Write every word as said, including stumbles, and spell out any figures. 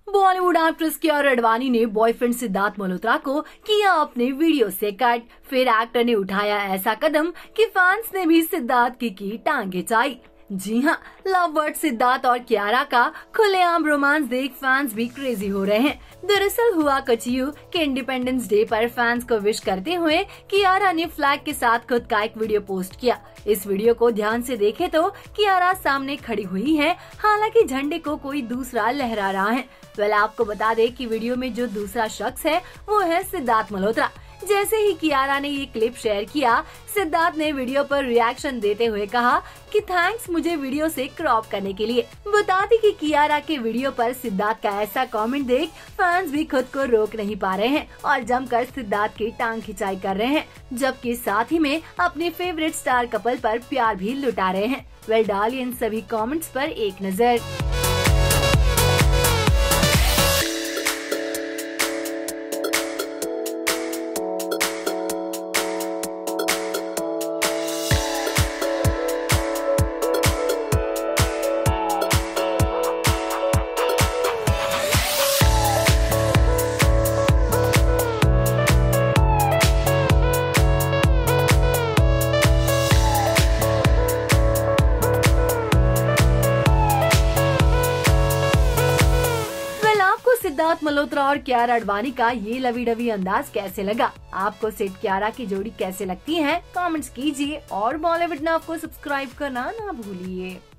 Bollywood actress Kiara Advani ने boyfriend Siddharth Malhotra को किया अपने वीडियो से कट। फिर एक्टर ने उठाया ऐसा कदम कि फैंस ने भी सिद्धार्थ की की टांग खिंचाई। जी हाँ, लव बर्ड सिद्धार्थ और कियारा का खुलेआम रोमांस देख फैंस भी क्रेजी हो रहे हैं। दरअसल हुआ कुछ यूं कि इंडिपेंडेंस डे पर फैंस को विश करते हुए कियारा ने फ्लैग के साथ खुद का एक वीडियो पोस्ट किया। इस वीडियो को ध्यान से देखें तो कियारा सामने खड़ी हुई है, हालांकि झंडे को कोई दूसरा लहरा रहा है। वेल आपको बता दें कि वीडियो में जो दूसरा शख्स है वो है सिद्धार्थ मल्होत्रा। जैसे ही कियारा ने ये क्लिप शेयर किया, सिद्धार्थ ने वीडियो पर रिएक्शन देते हुए कहा कि थैंक्स मुझे वीडियो से क्रॉप करने के लिए। बता दें कि कियारा के वीडियो पर सिद्धार्थ का ऐसा कमेंट देख फैंस भी खुद को रोक नहीं पा रहे हैं और जमकर सिद्धार्थ की टांग खिंचाई कर रहे हैं, जबकि साथ ही में अपने फेवरेट स्टार कपल पर प्यार भी लुटा रहे हैं। वेल डालिए इन सभी कमेंट्स पर एक नजर। सिद्धार्थ मल्होत्रा और कियारा आडवाणी का ये लवी डवी अंदाज कैसे लगा? आपको सिड कियारा की जोड़ी कैसे लगती है? कमेंट्स कीजिए और बॉलीवुड नाव को सब्सक्राइब करना ना भूलिए।